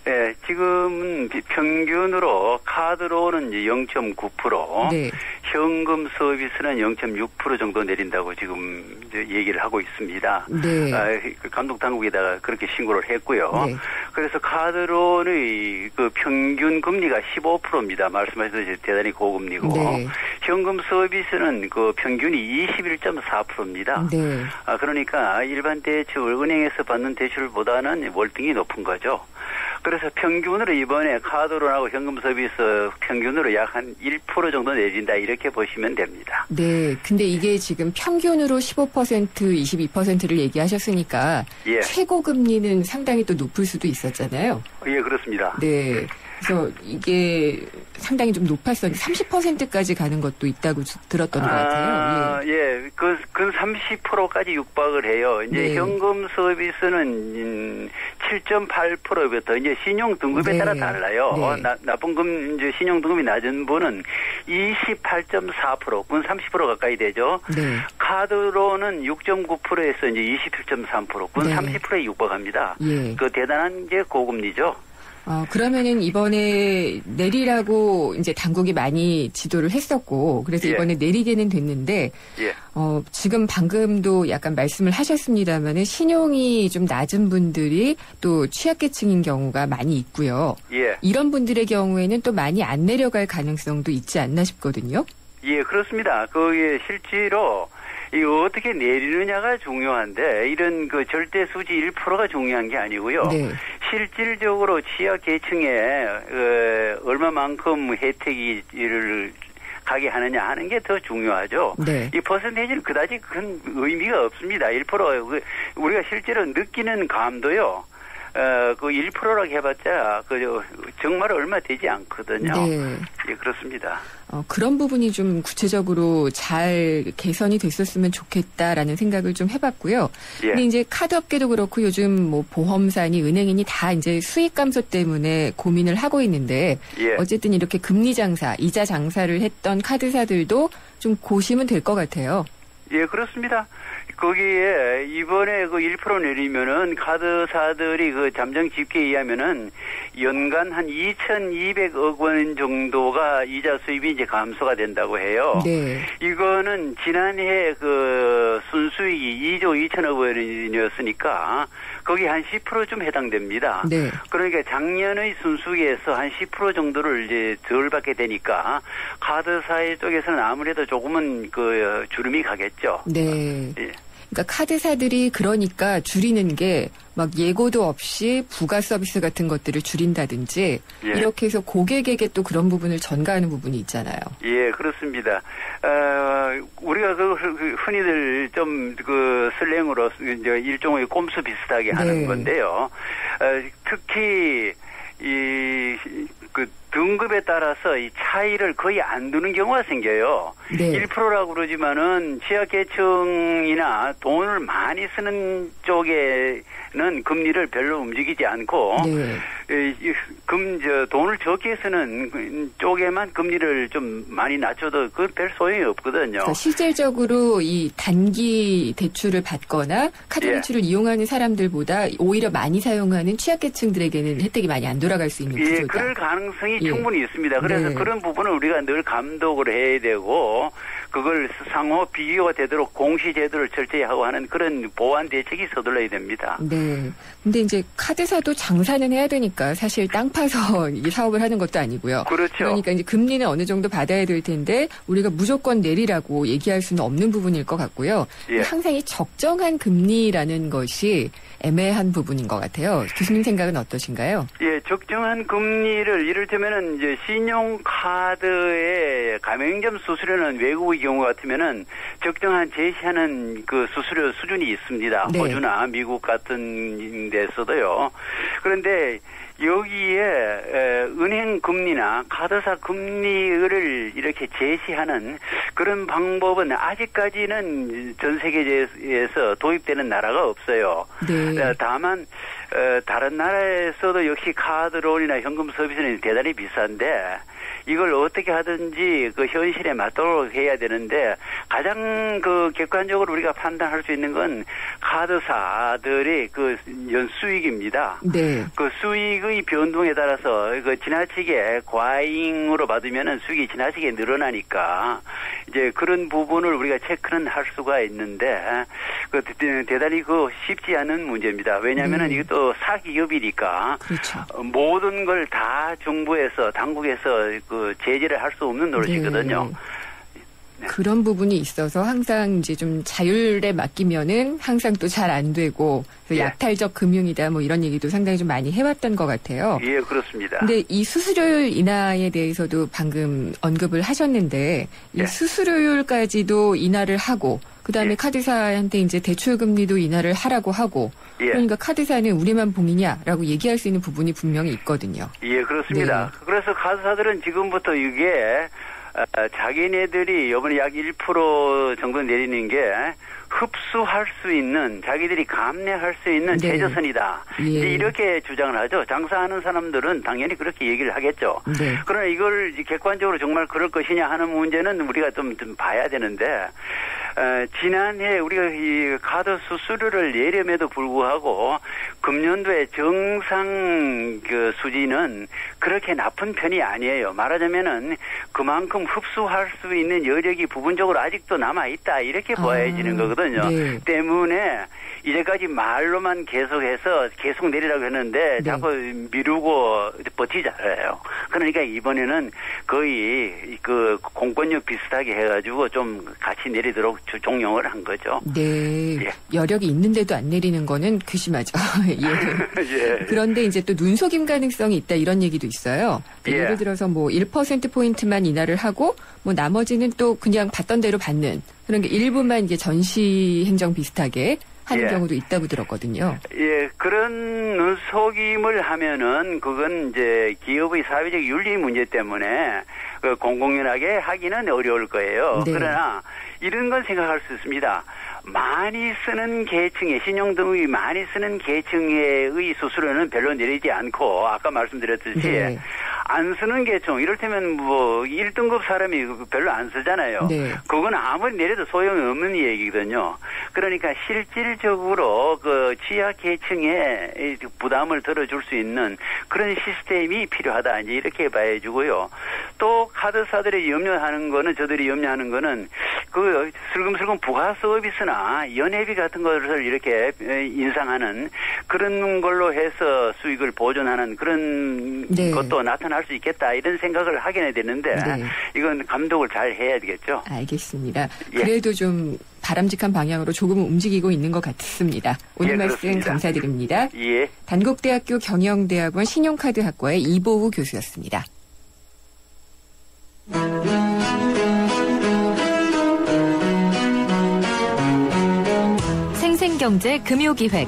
네, 지금 평균으로 카드로는 0.9%, 네. 현금 서비스는 0.6% 정도 내린다고 지금 얘기를 하고 있습니다. 네. 감독 당국에다가 그렇게 신고를 했고요. 네. 그래서 카드로는 그 평균 금리가 15%입니다. 말씀하셨듯이 대단히 고금리고, 네. 현금 서비스는 그 평균이 21.4%입니다. 네. 그러니까 일반 대출, 은행에서 받는 대출보다는 월등히 높은 거죠. 그래서 평균으로 이번에 카드론하고 현금 서비스 평균으로 약 한 1% 정도 내린다 이렇게 보시면 됩니다. 네. 근데 이게 지금 평균으로 15%, 22%를 얘기하셨으니까 예. 최고 금리는 상당히 또 높을 수도 있었잖아요. 예, 그렇습니다. 네. 그래서 이게 상당히 좀 높았었는데 30%까지 가는 것도 있다고 들었던 것 같아요. 예. 근 30%까지 육박을 해요. 이제 네. 현금 서비스는 7.8%부터 이제 신용 등급에 네. 따라 달라요. 네. 나쁜 이제 신용 등급이 낮은 분은 28.4%, 근 30% 가까이 되죠. 네. 카드로는 6.9%에서 이제 27.3%, 근 네. 30%에 육박합니다. 예. 그 대단한 이제 고금리죠. 그러면은 이번에 내리라고 이제 당국이 많이 지도를 했었고, 그래서 예. 이번에 내리게는 됐는데, 예. 지금 방금도 약간 말씀을 하셨습니다만은 신용이 좀 낮은 분들이 또 취약계층인 경우가 많이 있고요. 예. 이런 분들의 경우에는 또 많이 안 내려갈 가능성도 있지 않나 싶거든요. 예, 그렇습니다. 그게 실제로 이거 어떻게 내리느냐가 중요한데 이런 그 절대 수지 1%가 중요한 게 아니고요. 네. 실질적으로 취약계층에 얼마만큼 혜택을 가게 하느냐 하는 게 더 중요하죠. 네. 이 퍼센테이지는 그다지 큰 의미가 없습니다. 1% 우리가 실제로 느끼는 감도요. 그 1%라고 해봤자 정말 얼마 되지 않거든요. 네. 예, 그렇습니다. 그런 부분이 좀 구체적으로 잘 개선이 됐었으면 좋겠다라는 생각을 좀 해봤고요. 예. 근데 이제 카드업계도 그렇고 요즘 뭐 보험사니 은행이니 다 이제 수익 감소 때문에 고민을 하고 있는데 예. 어쨌든 이렇게 금리 장사, 이자 장사를 했던 카드사들도 좀 고심은 될 것 같아요. 예, 그렇습니다. 거기에 이번에 그 1% 내리면은 카드사들이 그 잠정 집계에 의하면은 연간 한 2,200억 원 정도가 이자 수입이 이제 감소가 된다고 해요. 네. 이거는 지난해 그 순수익이 2조 2천억 원이었으니까 거기 한 10%좀 해당됩니다. 네. 그러니까 작년의 순수익에서 한 10% 정도를 이제 덜 받게 되니까 카드사 쪽에서는 아무래도 조금은 그 주름이 가겠죠. 네. 예. 그러니까 카드사들이 그러니까 줄이는 게 막 예고도 없이 부가 서비스 같은 것들을 줄인다든지 예. 이렇게 해서 고객에게 또 그런 부분을 전가하는 부분이 있잖아요. 예, 그렇습니다. 우리가 흔히들 좀 그 슬랭으로 이제 일종의 꼼수 비슷하게 하는 네. 건데요. 특히 그 등급에 따라서 이 차이를 거의 안 두는 경우가 생겨요. 네. 1%라고 그러지만은 취약계층이나 돈을 많이 쓰는 쪽에는 금리를 별로 움직이지 않고 네. 돈을 적게 쓰는 쪽에만 금리를 좀 많이 낮춰도 그 별 소용이 없거든요. 그러니까 실질적으로 이 단기 대출을 받거나 카드 대출을 예. 이용하는 사람들보다 오히려 많이 사용하는 취약계층들에게는 혜택이 많이 안 돌아갈 수 있는 구조다. 예, 그럴 가능성이 충분히 있습니다. 그래서 네. 그런 부분은 우리가 늘 감독을 해야 되고 그걸 상호 비교가 되도록 공시 제도를 철저히 하고 하는 그런 보완 대책이 서둘러야 됩니다. 네. 근데 이제 카드사도 장사는 해야 되니까 사실 땅 파서 이 사업을 하는 것도 아니고요. 그렇죠. 그러니까 이제 금리는 어느 정도 받아야 될 텐데 우리가 무조건 내리라고 얘기할 수는 없는 부분일 것 같고요. 예. 항상 이 적정한 금리라는 것이 애매한 부분인 것 같아요. 교수님 생각은 어떠신가요? 예, 적정한 금리를 이를테면은 이제 신용카드의 가맹점 수수료는 외국의 경우 같으면은 적정한 제시하는 그 수수료 수준이 있습니다. 네. 호주나 미국 같은 데서도요. 그런데 여기에 은행 금리나 카드사 금리를 이렇게 제시하는 그런 방법은 아직까지는 전 세계에서 도입되는 나라가 없어요. 네. 다만 다른 나라에서도 역시 카드론이나 현금 서비스는 대단히 비싼데 이걸 어떻게 하든지 그 현실에 맞도록 해야 되는데 가장 그 객관적으로 우리가 판단할 수 있는 건 카드사들의 그 연수익입니다. 네. 그 수익을 수익의 변동에 따라서 지나치게 과잉으로 받으면은 수익이 지나치게 늘어나니까 이제 그런 부분을 우리가 체크는 할 수가 있는데 대단히 쉽지 않은 문제입니다. 왜냐하면은 이것도 사기업이니까 그렇죠. 모든 걸 다 정부에서 당국에서 제재를 할 수 없는 노릇이거든요. 네. 그런 부분이 있어서 항상 이제 좀 자율에 맡기면은 항상 또 잘 안 되고 약탈적 금융이다 뭐 이런 얘기도 상당히 좀 많이 해왔던 것 같아요. 예, 그렇습니다. 근데 이 수수료율 인하에 대해서도 방금 언급을 하셨는데 이 수수료율까지도 인하를 하고 그다음에 카드사한테 이제 대출 금리도 인하를 하라고 하고 그러니까 카드사는 우리만 봉이냐라고 얘기할 수 있는 부분이 분명히 있거든요. 예, 그렇습니다. 네. 그래서 카드사들은 지금부터 이게 자기네들이 이번에 약 1% 정도 내리는 게 흡수할 수 있는 자기들이 감내할 수 있는 최저선이다. 이제 이렇게 주장을 하죠. 장사하는 사람들은 당연히 그렇게 얘기를 하겠죠. 그러나 이걸 객관적으로 정말 그럴 것이냐 하는 문제는 우리가 좀 봐야 되는데 지난해 우리가 이 카드 수수료를 내림에도 불구하고 금년도에 정상 수지는 그렇게 나쁜 편이 아니에요. 말하자면은 그만큼 흡수할 수 있는 여력이 부분적으로 아직도 남아 있다 이렇게 보여지는 거거든요. 때문에 이제까지 말로만 계속해서 계속 내리라고 했는데 자꾸 미루고 버티잖아요. 그러니까 이번에는 거의 공권력 비슷하게 해가지고 좀 같이 내리도록 종용을 한 거죠. 네. 여력이 있는데도 안 내리는 거는 괘씸하죠. 그런데 이제 또 눈속임 가능성이 있다 이런 얘기도 있어요. 예를 들어서 뭐 1%포인트만 인하를 하고 뭐 나머지는 또 그냥 받던 대로 받는 그런 게 일부만 이제 전시 행정 비슷하게 하는 경우도 있다고 들었거든요. 예, 그런 눈속임을 하면은 그건 이제 기업의 사회적 윤리 문제 때문에 공공연하게 하기는 어려울 거예요. 그러나 이런 건 생각할 수 있습니다. 많이 쓰는 계층의 신용등급이 많이 쓰는 계층의 수수료는 별로 내리지 않고 아까 말씀드렸듯이 안 쓰는 계층 이를테면 뭐 1등급 사람이 별로 안 쓰잖아요. 그건 아무리 내려도 소용이 없는 얘기거든요. 그러니까 실질적으로 취약 계층에 부담을 들어줄 수 있는 그런 시스템이 필요하다 이제 이렇게 봐야지고요. 또 카드사들이 염려하는 거는 저들이 염려하는 거는 슬금슬금 부가 서비스나 연회비 같은 것을 이렇게 인상하는 그런 걸로 해서 수익을 보존하는 그런 것도 나타날 수 있겠다 이런 생각을 하긴 해야 되는데 이건 감독을 잘 해야 되겠죠. 알겠습니다. 그래도 좀 바람직한 방향으로 조금은 움직이고 있는 것 같습니다. 오늘 말씀 그렇습니다. 감사드립니다. 단국대학교 경영대학원 신용카드학과의 이보우 교수였습니다. 생생경제 금요기획.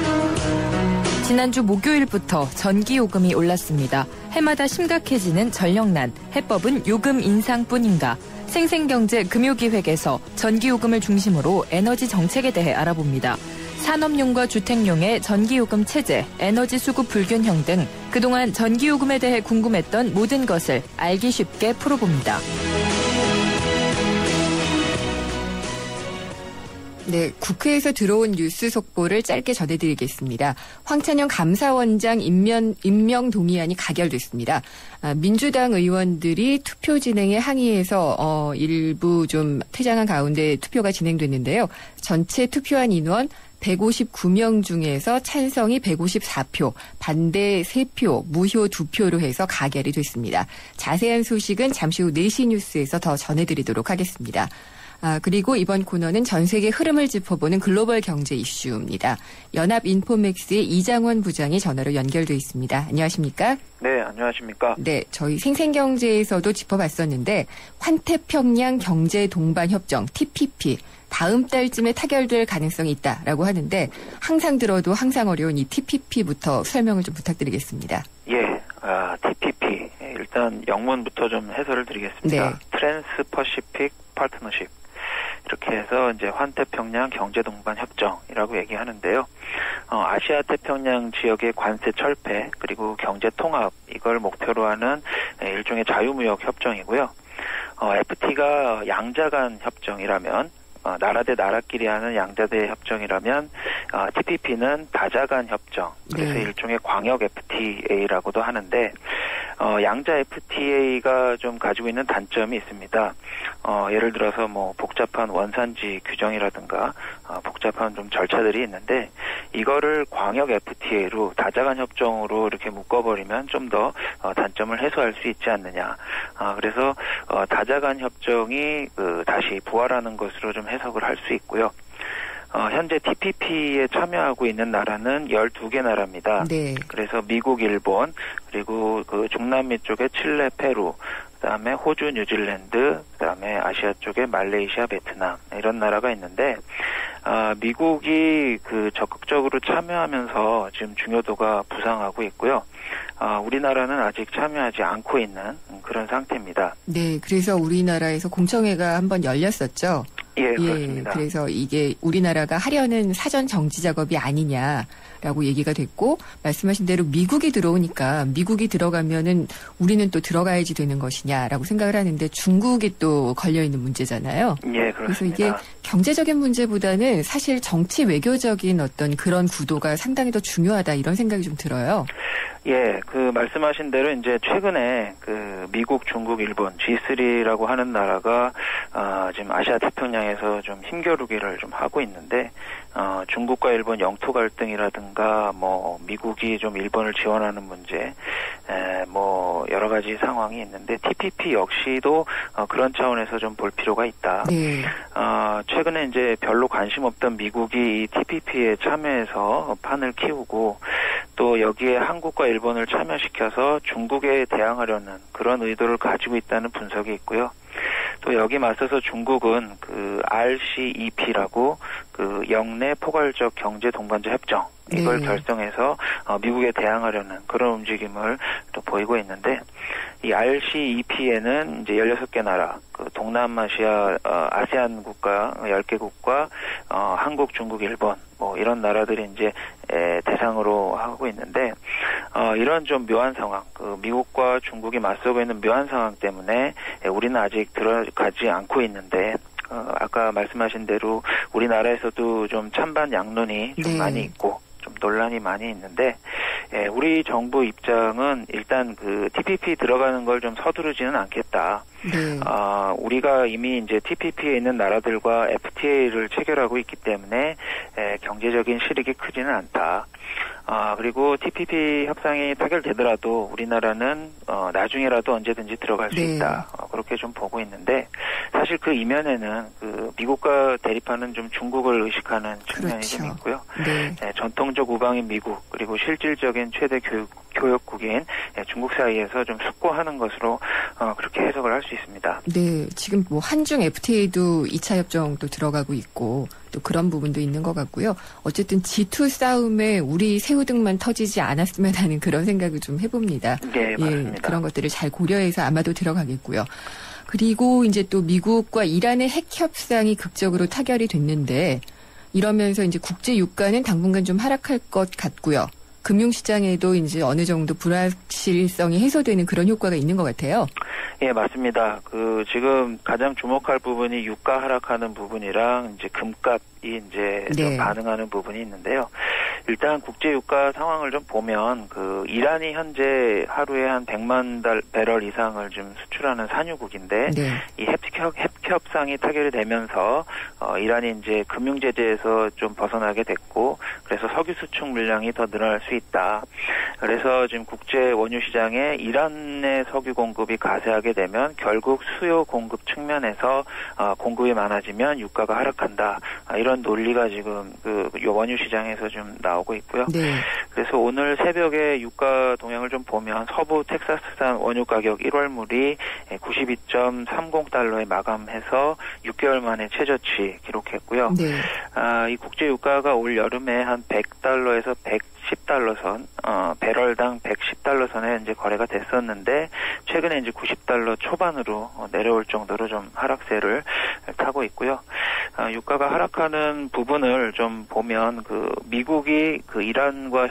지난주 목요일부터 전기요금이 올랐습니다. 해마다 심각해지는 전력난, 해법은 요금 인상뿐인가? 생생경제 금요기획에서 전기요금을 중심으로 에너지 정책에 대해 알아봅니다. 산업용과 주택용의 전기요금 체제, 에너지 수급 불균형 등 그동안 전기요금에 대해 궁금했던 모든 것을 알기 쉽게 풀어봅니다. 네, 국회에서 들어온 뉴스 속보를 짧게 전해드리겠습니다. 황찬영 감사원장 임명 동의안이 가결됐습니다. 민주당 의원들이 투표 진행에 항의해서 일부 좀 퇴장한 가운데 투표가 진행됐는데요. 전체 투표한 인원 159명 중에서 찬성이 154표, 반대 3표, 무효 2표로 해서 가결이 됐습니다. 자세한 소식은 잠시 후 4시 뉴스에서 더 전해드리도록 하겠습니다. 그리고 이번 코너는 전 세계 흐름을 짚어보는 글로벌 경제 이슈입니다. 연합인포맥스의 이장원 부장이 전화로 연결돼 있습니다. 안녕하십니까? 네, 안녕하십니까? 네, 저희 생생경제에서도 짚어봤었는데 환태평양 경제동반협정 TPP 다음 달쯤에 타결될 가능성이 있다라고 하는데 항상 들어도 항상 어려운 이 TPP부터 설명을 좀 부탁드리겠습니다. 예, TPP 일단 영문부터 좀 해설을 드리겠습니다. 트랜스퍼시픽 파트너십 이렇게 해서 이제 환태평양 경제동반 협정이라고 얘기하는데요. 아시아 태평양 지역의 관세 철폐 그리고 경제 통합 이걸 목표로 하는 일종의 자유무역 협정이고요. FT가 양자 간 협정이라면 나라 대 나라끼리 하는 양자대 협정이라면 TPP는 다자 간 협정, 그래서 일종의 광역 FTA라고도 하는데 양자 FTA가 좀 가지고 있는 단점이 있습니다. 예를 들어서 뭐 복잡한 원산지 규정이라든가 복잡한 좀 절차들이 있는데 이거를 광역 FTA로 다자 간 협정으로 이렇게 묶어버리면 좀 더 단점을 해소할 수 있지 않느냐. 그래서 다자 간 협정이 다시 부활하는 것으로 좀 해석을 할 수 있고요. 현재 TPP에 참여하고 있는 나라는 12개 나라입니다. 네. 그래서 미국, 일본, 그리고 그 중남미 쪽에 칠레, 페루, 그다음에 호주, 뉴질랜드, 그다음에 아시아 쪽에 말레이시아, 베트남 이런 나라가 있는데 미국이 적극적으로 참여하면서 지금 중요도가 부상하고 있고요. 우리나라는 아직 참여하지 않고 있는 그런 상태입니다. 네, 그래서 우리나라에서 공청회가 한번 열렸었죠. 예, 그렇습니다. 그래서 이게 우리나라가 하려는 사전 정지 작업이 아니냐라고 얘기가 됐고 말씀하신 대로 미국이 들어오니까 미국이 들어가면은 우리는 또 들어가야지 되는 것이냐라고 생각을 하는데 중국이 또 걸려 있는 문제잖아요. 예, 그렇습니다. 그래서 이게 경제적인 문제보다는 사실 정치 외교적인 어떤 그런 구도가 상당히 더 중요하다 이런 생각이 좀 들어요. 예, 말씀하신 대로 이제 최근에 미국, 중국, 일본 G3라고 하는 나라가 지금 아시아 태평양에서 좀 힘겨루기를 좀 하고 있는데 중국과 일본 영토 갈등이라든가 뭐 미국이 좀 일본을 지원하는 문제, 뭐 여러 가지 상황이 있는데 TPP 역시도 그런 차원에서 좀 볼 필요가 있다. 네. 최근에 이제 별로 관심 없던 미국이 이 TPP에 참여해서 판을 키우고 또 여기에 한국과 일본을 참여시켜서 중국에 대항하려는 그런 의도를 가지고 있다는 분석이 있고요. 또 여기 맞서서 중국은 RCEP라고 영내 포괄적 경제 동반자 협정 이걸 결성해서 미국에 대항하려는 그런 움직임을 또 보이고 있는데 이 RCEP에는 이제 16개 나라, 동남아시아 아세안 국가 10개국과 한국, 중국, 일본 뭐 이런 나라들이 이제 대상으로 하고 있는데 이런 좀 묘한 상황, 미국과 중국이 맞서고 있는 묘한 상황 때문에 우리는 아직 들어가지 않고 있는데 아까 말씀하신 대로 우리나라에서도 좀 찬반 양론이 좀 많이 있고 좀 논란이 많이 있는데 우리 정부 입장은 일단 TPP 들어가는 걸 좀 서두르지는 않겠다. 우리가 이미 이제 TPP에 있는 나라들과 FTA를 체결하고 있기 때문에 경제적인 실익이 크지는 않다. 그리고 TPP 협상이 타결되더라도 우리나라는 나중에라도 언제든지 들어갈 수 있다. 그렇게 좀 보고 있는데 사실 그 이면에는 미국과 대립하는 좀 중국을 의식하는 측면이 좀 있고요. 전통적 우방인 미국 그리고 실질적인 최대 교역국인 중국 사이에서 좀 숙고하는 것으로 그렇게 해석을 할 수 있습니다. 네, 지금 뭐 한중 FTA도 2차 협정도 들어가고 있고 또 그런 부분도 있는 것 같고요. 어쨌든 G2 싸움에 우리 새우등만 터지지 않았으면 하는 그런 생각을 좀 해봅니다. 네, 맞습니다. 그런 것들을 잘 고려해서 아마도 들어가겠고요. 그리고 이제 또 미국과 이란의 핵 협상이 극적으로 타결이 됐는데 이러면서 이제 국제 유가는 당분간 좀 하락할 것 같고요. 금융시장에도 이제 어느 정도 불확실성이 해소되는 그런 효과가 있는 것 같아요. 예, 맞습니다. 지금 가장 주목할 부분이 유가 하락하는 부분이랑 이제 금값이 이제 좀 반응하는 부분이 있는데요. 일단 국제 유가 상황을 좀 보면 이란이 현재 하루에 한 100만 배럴 이상을 좀 수출하는 산유국인데 이 핵 협상이 타결이 되면서 이란이 이제 금융 제재에서 좀 벗어나게 됐고 그래서 석유 수출 물량이 더 늘어날 수 있다. 그래서 지금 국제 원유 시장에 이란의 석유 공급이 가세하게 되면 결국 수요 공급 측면에서 공급이 많아지면 유가가 하락한다. 이런 논리가 지금 원유 시장에서 좀 나오고 있고요. 그래서 오늘 새벽에 유가 동향을 좀 보면 서부 텍사스산 원유 가격 1월물이 92.30달러에 마감해서 6개월 만에 최저치 기록했고요. 이 국제 유가가 올 여름에 한 100달러에서 110달러 선, 배럴당 110달러 선에 이제 거래가 됐었는데 최근에 이제 90달러 초반으로 내려올 정도로 좀 하락세를 타고 있고요. 유가가 하락하는 부분을 좀 보면 미국이 이란과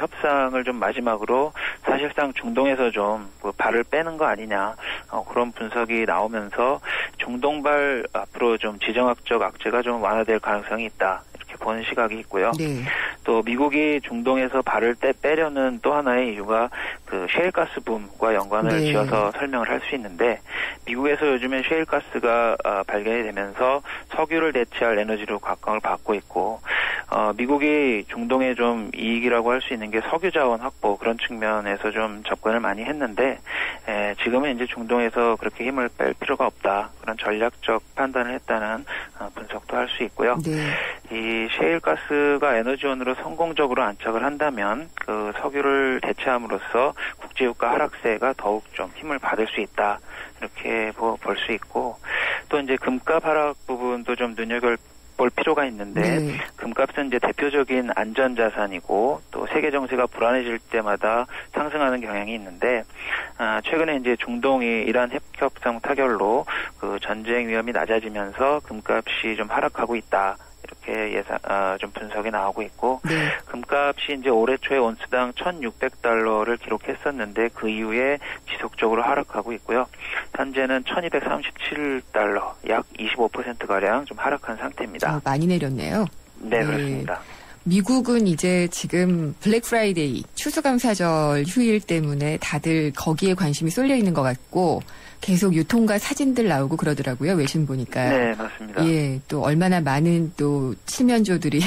협상을 좀 마지막으로 사실상 중동에서 좀 발을 빼는 거 아니냐 그런 분석이 나오면서 중동발 앞으로 좀 지정학적 악재가 좀 완화될 가능성이 있다. 이렇게 보는 시각이 있고요. 네. 또 미국이 중동에서 발을 빼려는 또 하나의 이유가 그 셰일가스 붐과 연관을 네. 지어서 설명을 할 수 있는데 미국에서 요즘에 셰일가스가 발견이 되면서 석유를 대체할 에너지로 각광을 받고 있고 미국이 중동에 좀 이익이라고 할 수 있는 게 석유 자원 확보 그런 측면에서 좀 접근을 많이 했는데 지금은 이제 중동에서 그렇게 힘을 뺄 필요가 없다. 그런 전략적 판단을 했다는 분석도 할 수 있고요. 네. 이 셰일가스가 에너지원으로 성공적으로 안착을 한다면 그 석유를 대체함으로써 국제유가 하락세가 더욱 좀 힘을 받을 수 있다. 이렇게 볼 수 있고 또 이제 금값 하락 부분도 좀 볼 필요가 있는데 네. 금값은 이제 대표적인 안전자산이고 또 세계 정세가 불안해질 때마다 상승하는 경향이 있는데 최근에 이제 중동이 이란 핵협상 타결로 그 전쟁 위험이 낮아지면서 금값이 좀 하락하고 있다. 이렇게 좀 분석이 나오고 있고 네. 금값이 이제 올해 초에 온스당 1,600달러를 기록했었는데 그 이후에 지속적으로 하락하고 있고요. 현재는 1,237달러, 약 25%가량 좀 하락한 상태입니다. 많이 내렸네요. 네, 그렇습니다. 미국은 이제 지금 블랙 프라이데이, 추수감사절 휴일 때문에 다들 거기에 관심이 쏠려 있는 것 같고 계속 유통가 사진들 나오고 그러더라고요. 외신 보니까. 네, 맞습니다. 예, 또 얼마나 많은 또 칠면조들이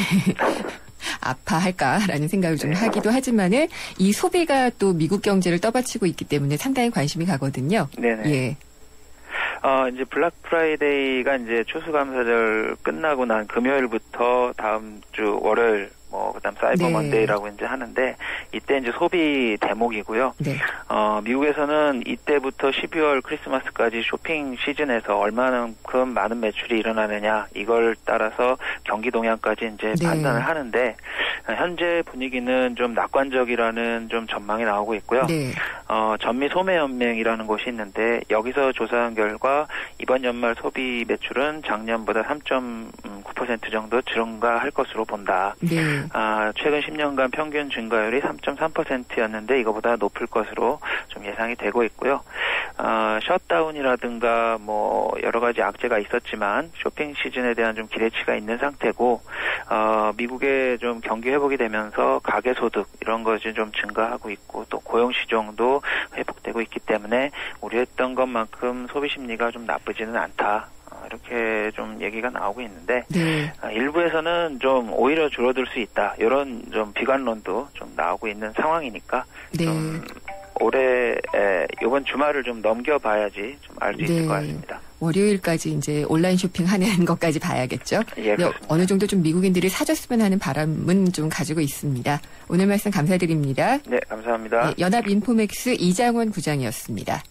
아파할까라는 생각을 좀 하기도 하지만은 이 소비가 또 미국 경제를 떠받치고 있기 때문에 상당히 관심이 가거든요. 네네. 예. 이제 블랙 프라이데이가 이제 추수감사절 끝나고 난 금요일부터 다음 주 월요일 그다음 사이버 먼데이라고 이제 하는데 이때 이제 소비 대목이고요. 네. 미국에서는 이때부터 12월 크리스마스까지 쇼핑 시즌에서 얼마만큼 많은 매출이 일어나느냐 이걸 따라서 경기 동향까지 이제 네. 판단을 하는데 현재 분위기는 좀 낙관적이라는 좀 전망이 나오고 있고요. 네. 전미 소매연맹이라는 곳이 있는데 여기서 조사한 결과 이번 연말 소비 매출은 작년보다 3.9% 정도 증가할 것으로 본다. 네. 최근 10년간 평균 증가율이 3.3%였는데 이거보다 높을 것으로 좀 예상이 되고 있고요. 셧다운이라든가 여러 가지 악재가 있었지만 쇼핑 시즌에 대한 좀 기대치가 있는 상태고 미국의 좀 경기 회복이 되면서 가계 소득 이런 것이 좀 증가하고 있고 또 고용 시장도 회복되고 있기 때문에 우려했던 것만큼 소비 심리가 좀 나쁘지는 않다. 이렇게 좀 얘기가 나오고 있는데 네. 일부에서는 좀 오히려 줄어들 수 있다. 이런 좀 비관론도 좀 나오고 있는 상황이니까 네. 좀 올해 이번 주말을 좀 넘겨봐야지 좀 알 수 있을 것 같습니다. 월요일까지 이제 온라인 쇼핑하는 것까지 봐야겠죠. 예, 그렇습니다. 어느 정도 좀 미국인들이 사줬으면 하는 바람은 좀 가지고 있습니다. 오늘 말씀 감사드립니다. 네, 감사합니다. 네, 연합인포맥스 이장원 부장이었습니다.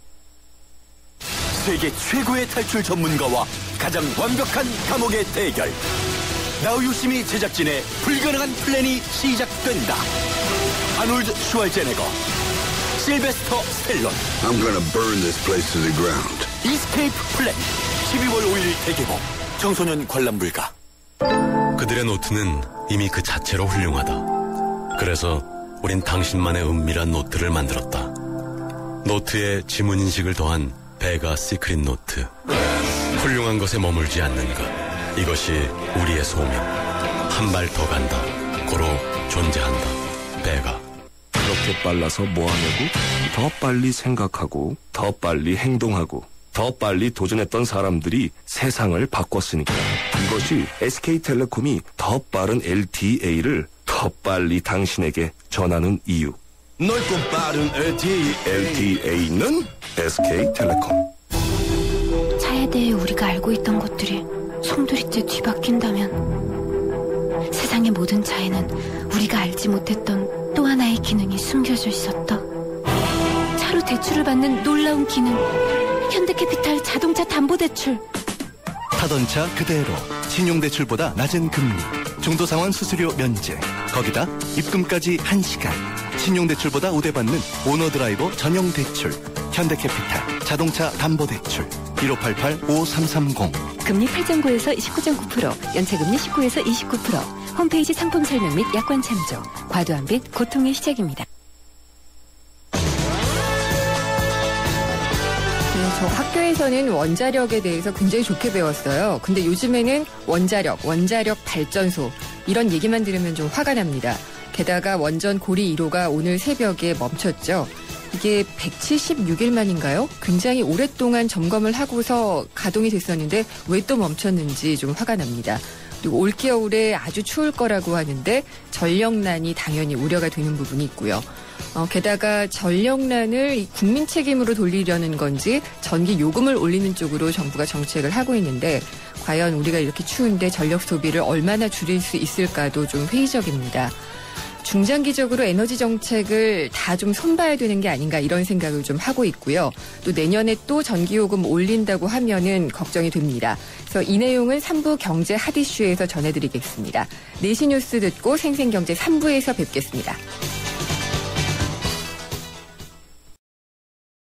세계 최고의 탈출 전문가와 가장 완벽한 감옥의 대결. 나우 유시미 제작진의 불가능한 플랜이 시작된다. 아놀드 슈왈제네거, 실베스터 스텔론. I'm gonna burn this place to the ground. 이스케이프 플랜. 12월 5일 대개봉. 청소년 관람 불가. 그들의 노트는 이미 그 자체로 훌륭하다. 그래서 우린 당신만의 은밀한 노트를 만들었다. 노트에 지문인식을 더한 베가 시크릿 노트. 훌륭한 것에 머물지 않는 것. 이것이 우리의 소명. 한 발 더 간다. 고로 존재한다. 베가. 그렇게 빨라서 뭐하냐고? 더 빨리 생각하고 더 빨리 행동하고 더 빨리 도전했던 사람들이 세상을 바꿨으니까. 이것이 SK텔레콤이 더 빠른 LTA를 더 빨리 당신에게 전하는 이유. 넓고 빠른 LTA는 SK텔레콤. 차에 대해 우리가 알고 있던 것들이 송두리째 뒤바뀐다면 세상의 모든 차에는 우리가 알지 못했던 또 하나의 기능이 숨겨져 있었다. 차로 대출을 받는 놀라운 기능. 현대캐피탈 자동차 담보대출. 타던 차 그대로 신용대출보다 낮은 금리, 중도상환 수수료 면제, 거기다 입금까지 1시간. 신용대출보다 우대받는 오너드라이버 전용대출. 현대캐피탈 자동차 담보대출 1588-5330. 금리 8.9에서 29.9%, 연체금리 19에서 29%, 홈페이지 상품 설명 및 약관 참조. 과도한 빚 고통의 시작입니다. 저 학교에서는 원자력에 대해서 굉장히 좋게 배웠어요. 근데 요즘에는 원자력 발전소 이런 얘기만 들으면 좀 화가 납니다. 게다가 원전 고리 1호가 오늘 새벽에 멈췄죠. 이게 176일 만인가요? 굉장히 오랫동안 점검을 하고서 가동이 됐었는데 왜 또 멈췄는지 좀 화가 납니다. 그리고 올겨울에 아주 추울 거라고 하는데 전력난이 당연히 우려가 되는 부분이 있고요. 게다가 전력난을 국민 책임으로 돌리려는 건지 전기 요금을 올리는 쪽으로 정부가 정책을 하고 있는데 과연 우리가 이렇게 추운데 전력 소비를 얼마나 줄일 수 있을까도 좀 회의적입니다. 중장기적으로 에너지 정책을 다 좀 손봐야 되는 게 아닌가 이런 생각을 좀 하고 있고요. 또 내년에 또 전기요금 올린다고 하면은 걱정이 됩니다. 그래서 이 내용은 3부 경제 핫이슈에서 전해드리겠습니다. 4시 뉴스 듣고 생생경제 3부에서 뵙겠습니다.